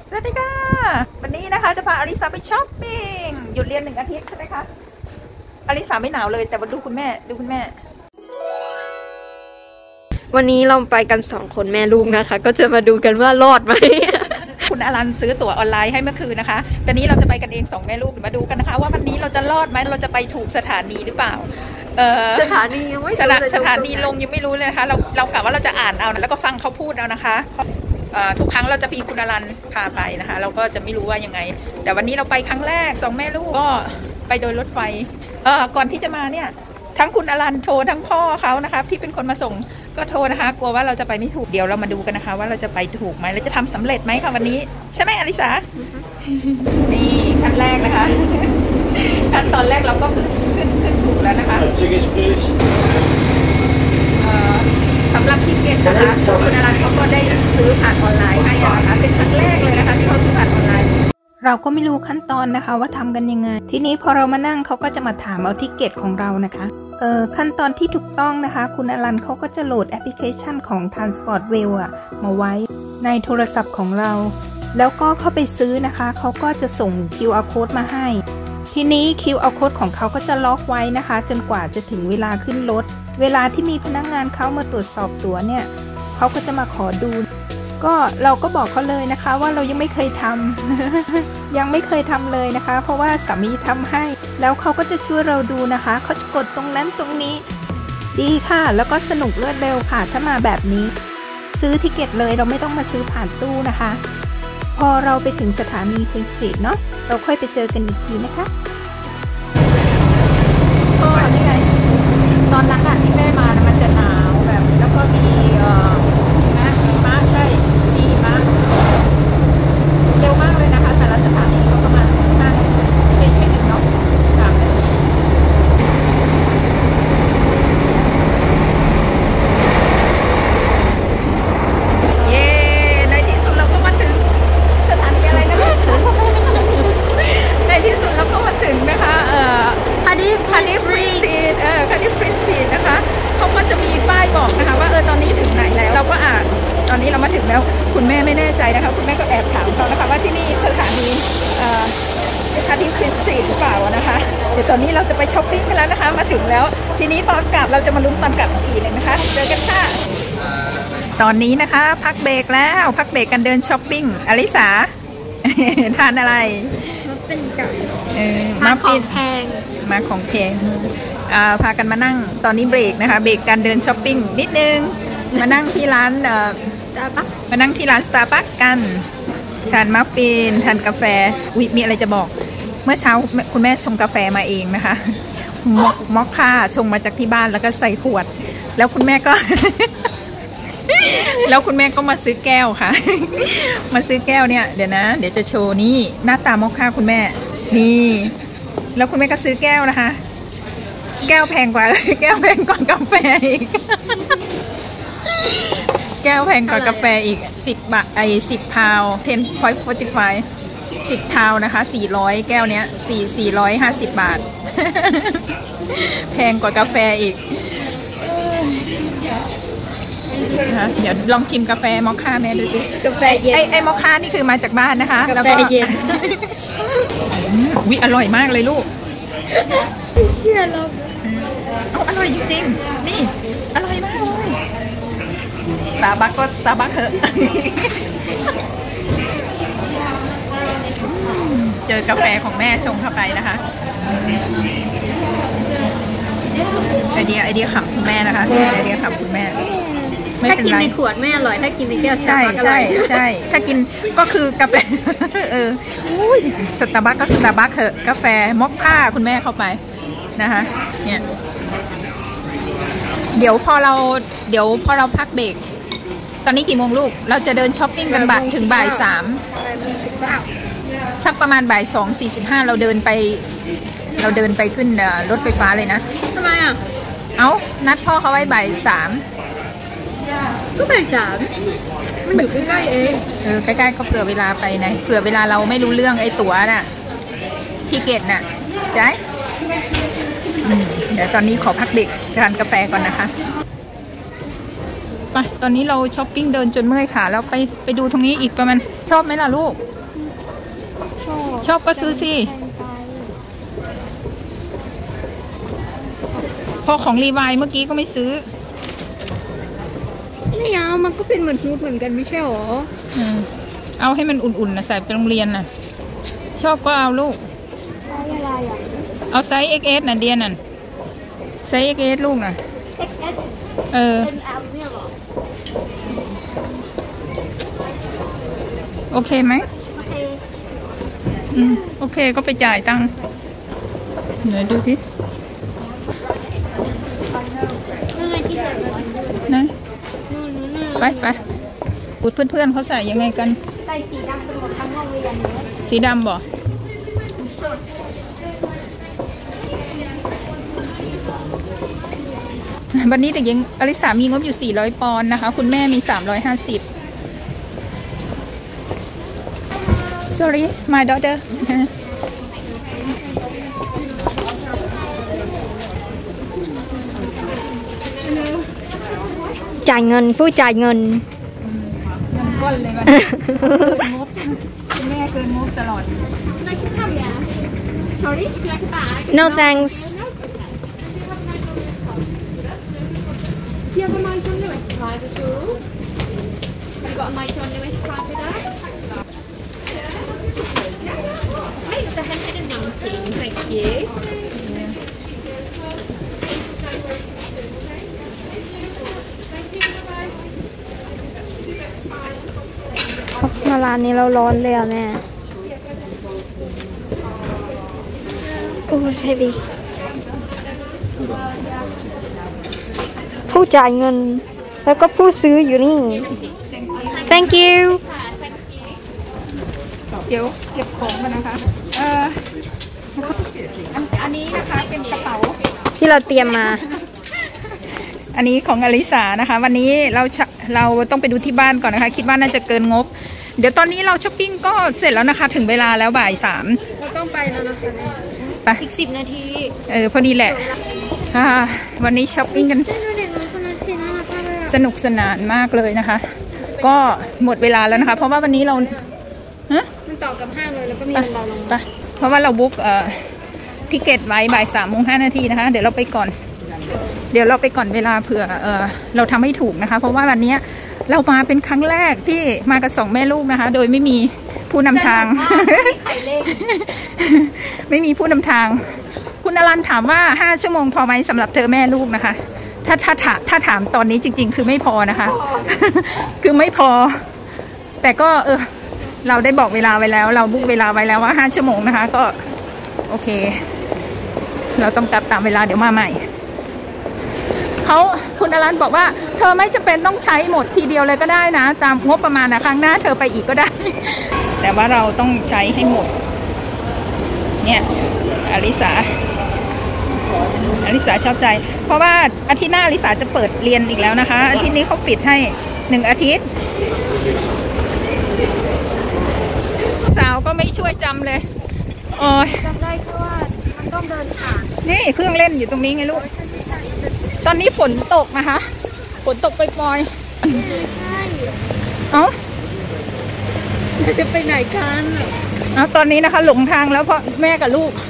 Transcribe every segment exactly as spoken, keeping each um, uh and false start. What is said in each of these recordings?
สวัสดีค่ะวันนี้นะคะจะพาอลิซาไปช้อปปิ้งหยุดเรียนหนึ่งอาทิตย์ใช่ไหมคะอลิซาไม่หนาวเลยแต่ว่าดูคุณแม่ดูคุณแม่วันนี้เราไปกันสองคนแม่ลูกนะคะก็จะมาดูกันว่ารอดไหมคุณอลันซื้อตั๋วออนไลน์ให้เมื่อคืนนะคะแต่นี้เราจะไปกันเองสองแม่ลูกมาดูกันนะคะว่าวันนี้เราจะรอดไหมเราจะไปถูกสถานีหรือเปล่าสถานียังไม่สถาสถานีลงยังไม่รู้เลยนะคะเราเรากะว่าเราจะอ่านเอาแล้วก็ฟังเขาพูดเอานะคะทุกครั้งเราจะมีคุณอลันพาไปนะคะเราก็จะไม่รู้ว่ายังไงแต่วันนี้เราไปครั้งแรกสองแม่ลูกก็ไปโดยรถไฟเออก่อนที่จะมาเนี่ยทั้งคุณอลันโทรทั้งพ่อเขานะคะที่เป็นคนมาส่งก็โทรนะคะกลัวว่าเราจะไปไม่ถูกเดี๋ยวเรามาดูกันนะคะว่าเราจะไปถูกไหมเราจะทำสำเร็จไหมคะวันนี้ใช่ไหมอลิสา นี่ขั้นแรกนะคะขั้นตอนแรกเราก็ขึ้นขึ้นขึ้นถูกแล้วนะคะสำหรับทิเก็ตนะคะคุณอลันเขาก็ได้ซื้อผ่านออนไลน์ให้นะคะเป็นครั้งแรกเลยนะคะที่เขาซื้อผ่านออนไลน์เราก็ไม่รู้ขั้นตอนนะคะว่าทำกันยังไงทีนี้พอเรามานั่งเขาก็จะมาถามเอาทิเก็ตของเรานะคะเอ่อขั้นตอนที่ถูกต้องนะคะคุณอลันเขาก็จะโหลดแอปพลิเคชันของ Transportwell อ่ะมาไว้ในโทรศัพท์ของเราแล้วก็เข้าไปซื้อนะคะเขาก็จะส่ง คิว อาร์ Code มาให้ทีนี้ คิว อาร์ Code ของเขาก็จะล็อกไว้นะคะจนกว่าจะถึงเวลาขึ้นรถเวลาที่มีพนักงานเขามาตรวจสอบตั๋วเนี่ยเขาก็จะมาขอดูก็เราก็บอกเขาเลยนะคะว่าเรายังไม่เคยทำ ยังไม่เคยทำเลยนะคะเพราะว่าสามีทำให้แล้วเขาก็จะช่วยเราดูนะคะเขาจะกดตรงนั้นตรงนี้ดีค่ะแล้วก็สนุกรวดเร็วค่ะถ้ามาแบบนี้ซื้อทิเก็ตเลยเราไม่ต้องมาซื้อผ่านตู้นะคะพอเราไปถึงสถานีควีนสตรีทเนาะเราค่อยไปเจอกันอีกทีนะคะก็นี่ไงตอนนั้นที่แม่มานะมันจะหนาวแบบแล้วก็มีเอ่อนะหิมะใช่มีหิมะเร็วมากเลยนะคะแต่ละสถานีก็ประมาณห้าเจ็ดไม่ถึงเนาะสามนาทีเย้ในที่สุดเราก็มาถึงสถานีอะไรนะในที่สุดเราก็มาถึงนะคะเอ่อคาร์ดิฟคาร์ดิฟฟรีสตรีทเออคาร์ดิฟฟรีสตรีทนะคะเขาก็จะมีป้ายบอกนะคะว่าเออตอนนี้ถึงไหนแล้วเราก็อ่านตอนนี้เรามาถึงแล้วคุณแม่ไม่แน่ใจนะคะคุณแม่ก็แอบถามเขานะคะว่าที่นี่สถานีเอ่อคาร์ดิฟฟรีสตรีทหรือเปล่านะคะเดี๋ยวตอนนี้เราจะไปช้อปปิ้งกันแล้วนะคะมาถึงแล้วทีนี้ตอนกลับเราจะมาลุ้นตอนกลับอีกทีนึงนะคะเจอกันค่ะตอนนี้นะคะพักเบรกแล้วพักเบรกกันเดินช้อปปิ้งอลิสา ทานอะไรมาเป็นไก่มาของแพงมาของแพงพากันมานั่งตอนนี้เบรกนะคะเบรกการเดินช้อปปิ้งนิดนึงมานั่งที่ร้านมานั่งที่ร้านสตาร์บัคกันทานมัฟฟินทานกาแฟอุ๊ยมีอะไรจะบอกเมื่อเช้าคุณแม่ชงกาแฟมาเองนะคะมอคค่าชงมาจากที่บ้านแล้วก็ใส่ขวดแล้วคุณแม่ก็ แล้วคุณแม่ก็มาซื้อแก้วค่ะ มาซื้อแก้วเนี่ยเดี๋ยวนะเดี๋ยวจะโชว์นี่หน้าตามอคค่าคุณแม่นี่แล้วคุณแม่ก็ซื้อแก้วนะคะแก้วแพงกว่าแก้วแพงกว่ากาแฟอีก แก้วแพงกว่ากาแฟอีกสิบบาทไอ้สิบพาวเทนพอยต์โฟร์ตี้ไฟสิบพาวนะคะสี่ร้อยแก้วเนี้ยสี่สี่ร้อยห้าสิบบาท แพงกว่ากาแฟอีกนะเดี๋ยวลองชิมกาแฟมอคค่าแม่ดูสิกาแฟเย็นไอ้ไอ้มอคค่านี่คือมาจากบ้านนะคะกาแฟเย็นวิอร่อยมากเลยลูกเชื่อเราเอาอร่อยจริงๆนี่อร่อยมากเลยสตาร์บัคก็สตาร์บัคเถอะเจอกาแฟของแม่ชงเข้าไปนะคะไอเดียไอเดียขำคุณแม่นะคะไอเดียขำคุณแม่ถ้ากินในขวดไม่อร่อยถ้ากินในแก้วใช่ใช่ใช่ถ้ากินก็คือกาแฟเอออุ้ยสตาร์บัคก็สตาร์บัคเถอะกาแฟมอคค่าคุณแม่เข้าไปนะคะเนี่ยเดี๋ยวพอเราเดี๋ยวพอเราพักเบรกตอนนี้กี่โมงลูกเราจะเดินช้อปปิ้งกันบ่ายถึงบ่ายสามสักประมาณบ่ายสองสี่สิบห้าเราเดินไปเราเดินไปขึ้นรถไฟฟ้าเลยนะทำไมอ่ะเอ้านัดพ่อเขาไว้บ่ายสามก็บ่ายสามมันอยู่ใกล้ๆเองเออใกล้ๆก็เผื่อเวลาไปนะเผื่อเวลาเราไม่รู้เรื่องไอ้ตั๋วน่ะทิเก็ตน่ะใช่เดี๋ยวตอนนี้ขอพักเบรกทานกาแฟก่อนนะคะไปตอนนี้เราช้อปปิ้งเดินจนเมื่อยขาแล้วไปไปดูตรงนี้อีกประมาณชอบไหมล่ะลูกชอบก็ซื้อสิพอของรีวายเมื่อกี้ก็ไม่ซื้อนี่เอามันก็เป็นเหมือนฟูดเหมือนกันไม่ใช่หรออืมเอาให้มันอุ่นๆนะใส่ไปโรงเรียนน่ะชอบก็เอาลูกไซส์อะไรอ่ะเอาไซส์ เอ็กซ์ เอส น่ะเดียนน่ะไซส์ เอ็กซ์ เอส ลูกน่ะเอ็กซ์ เอสเออโอเคไหมโอเคอืมโอเคก็ไปจ่ายตังค์ไหนดูสินะไปไปอุดเพื่อนๆเขาใส่ยังไงกันใส่สีดำเป็นหมดทั้งโรงเรียนสีดำบ่วันนี้เด็กหญิงอลิสามีงบอยู่สี่ร้อยปอนด์นะคะคุณแม่มีสามร้อยห้าสิบ sorry my daughter จ่ายเงินผู้จ่ายเงินเงินก้อนเลยวันงบคุณแม่เกินงบตลอด sorry no thanks Do you have a mic on Lewis Drive at all? Have you got a mic on Lewis Drive today? Make the head and numping, thank you. มาร้านนี้เราร้อนเลยอ่ะแม่โอ้ใช่ดิผู้จ่ายเงินแล้วก็ผู้ซื้ออยู่นี่ thank you เดี๋ยวเก็บของกันนะคะเอออันนี้นะคะเป็นกระเป๋าที่เราเตรียมมาอันนี้ของอลิสานะคะวันนี้เราเราต้องไปดูที่บ้านก่อนนะคะคิดว่าน่าจะเกินงบเดี๋ยวตอนนี้เราช้อปปิ้งก็เสร็จแล้วนะคะถึงเวลาแล้วบ่ายสามเราต้องไปแล้วนะคะไปอีกสิบนาทีเออพอดีแหละวันนี้ช้อปปิ้งกันสนุกสนานมากเลยนะคะก็หมดเวลาแล้วนะคะเพราะว่าวันนี้เราฮะมันต่อกับห้างเลยแล้วก็มีบันไดลงไปเพราะว่าเราบุ๊กเอ่อทิเก็ตไว้บ่ายสามโมงห้านาทีนะคะเดี๋ยวเราไปก่อนเดี๋ยวเราไปก่อนเวลาเผื่อเออเราทำให้ถูกนะคะเพราะว่าวันนี้เรามาเป็นครั้งแรกที่มากับสองแม่ลูกนะคะโดยไม่มีผู้นำทางไม่มีผู้นำทางคุณอรันถามว่าห้าชั่วโมงพอไหมสำหรับเธอแม่ลูกนะคะถ้าถ้าถามถ้าถามตอนนี้จริงๆคือไม่พอนะคะคือไม่พอแต่ก็เออเราได้บอกเวลาไว้แล้วเราบุ๊กเวลาไว้แล้วว่าห้าชั่วโมงนะคะก็โอเคเราต้องตัดตามเวลาเดี๋ยวมาใหม่เขาคุณอรันบอกว่าเธอไม่จำเป็นต้องใช้หมดทีเดียวเลยก็ได้นะตามงบประมาณนะครั้งหน้าเธอไปอีกก็ได้แต่ว่าเราต้องใช้ให้หมดเนี่ยอลิสาอลิสาชอบใจเพราะว่าอาทิตย์หน้าอลิสาจะเปิดเรียนอีกแล้วนะคะอาทิตย์นี้เขาปิดให้หนึ่งอาทิตย์สาวก็ไม่ช่วยจำเลยโอ้ยจำได้แค่ว่ามันต้องเดินผ่านนี่เครื่องเล่นอยู่ตรงนี้ไงลูกตอนนี้ฝนตกนะคะฝนตกไปปล่อยใช่เอ้าจะไปไหนกันเอาตอนนี้นะคะหลงทางแล้วเพราะแม่กับลูก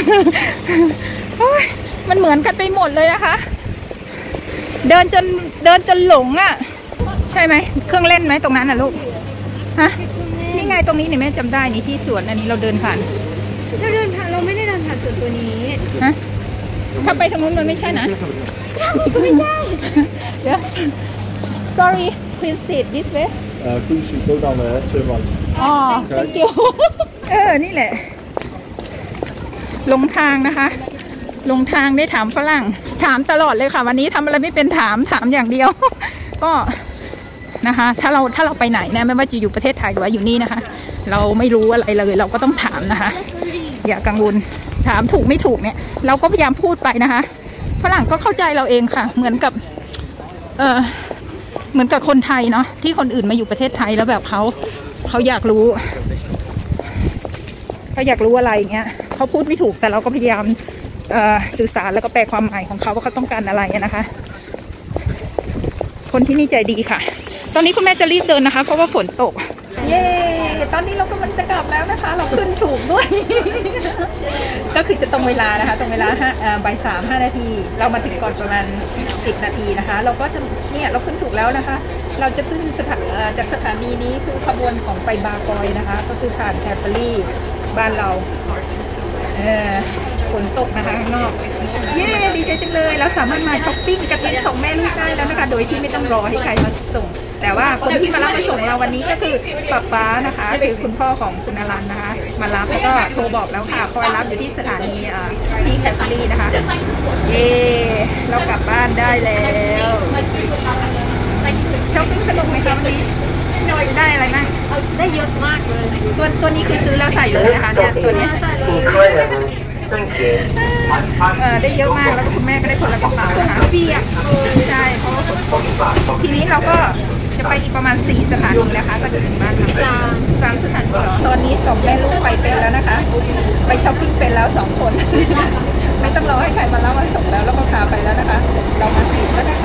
มันเหมือนกันไปหมดเลยนะคะเดินจนเดินจนหลงอ่ะใช่ไหมเครื่องเล่นไหมตรงนั้นน่ะลูกฮะนี่ไงตรงนี้เนี่ยแม่จำได้นี่ที่สวนอันนี้เราเดินผ่านเราเดินผ่านเราไม่ได้เดินผ่านสวนตัวนี้ฮะถ้าไปทางนู้นมันไม่ใช่นะไม่ใช่เดี๋ยว sorry please sit this way please go down there turn right อ๋อ thank you เออนี่แหละลงทางนะคะลงทางได้ถามฝรั่งถามตลอดเลยค่ะวันนี้ทำอะไรไม่เป็นถามถามอย่างเดียวก็นะคะถ้าเราถ้าเราไปไหนนะไม่ว่าจะอยู่ประเทศไทยหรือว่าอยู่นี่นะคะเราไม่รู้อะไรเลยเราก็ต้องถามนะคะอย่ากังวลถามถูกไม่ถูกเนี่ยเราก็พยายามพูดไปนะคะฝรั่งก็เข้าใจเราเองค่ะเหมือนกับเออเหมือนกับคนไทยเนาะที่คนอื่นมาอยู่ประเทศไทยแล้วแบบเขาเขาอยากรู้เขาอยากรู้อะไรเงี้ยเขาพูดไม่ถูกแต่เราก็พยายามสื่อสารแล้วก็แปลความหมายของเขาว่าเขาต้องการอะไรนะคะคนที่นี่ใจดีค่ะตอนนี้คุณแม่จะรีบเดินนะคะเพราะว่าฝนตกเย้ตอนนี้เรากำลังจะกลับแล้วนะคะ เราขึ้นถูกด้วย ก็คือจะตรงเวลานะคะตรงเวลาห้าบ่ายสามห้านาทีเรามาถึงก่อนประมาณสิบนาทีนะคะเราก็จะเนี่ยเราขึ้นถูกแล้วนะคะเราจะขึ้นสถาจากสถานีนี้คือขบวนของไปบาปอยนะคะก็คือผ่านแคปรีบ้านเราเออฝนตกนะคะข้างนอกเย้ดีใจจังเลยเราสามารถมาช้อปปิ้งกันทั้งสองแม่ลูกได้แล้วนะคะโดยที่ไม่ต้องรอให้ใครมาส่งแต่ว่าคนที่มารับมาส่งเราวันนี้ก็คือป๊าป๊านะคะคือคุณพ่อของคุณอลันนะคะมารับแล้วก็โทรบอกแล้วค่ะคอยรับอยู่ที่สถานีที่แคทรีนะคะเย้เรากลับบ้านได้แล้วช้อปปิ้งสนุกไหมคะวันนี้ได้อะไรบ้างได้เยอะมากเลยตัวตัวนี้คือซื้อแล้วใส่เลยนะคะเนี่ยตัวนี้เออได้เยอะมากแล้วคุณแม่ก็ได้คนละกระเป๋านะคะเปียกใช่เพราะว่าทีนี้เราก็จะไปอีกประมาณสี่สถานีนะคะก็จะถึงบ้านสามสามสถานีตอนนี้สองแม่ลูกไปเป็นแล้วนะคะไปช้อปปิ้งเป็นแล้วสองคนไม่ต้องรอให้ใครมาเล่าว่าส่งแล้วแล้วก็พาไปแล้วนะคะเรามาถึงแล้วนะคะ